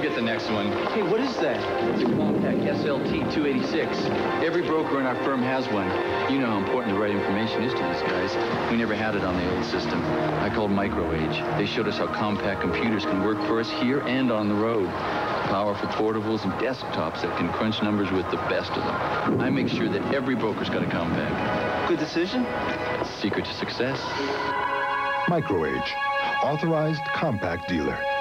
get the next one. Hey, what is that? It's a Compaq SLT 286. Every broker in our firm has one. You know how important the right information is to these guys. We never had it on the old system. I called MicroAge. They showed us how Compaq computers can work for us here and on the road. Powerful portables and desktops that can crunch numbers with the best of them. I make sure that every broker's got a Compaq. Good decision? Secret to success. MicroAge, authorized Compaq dealer.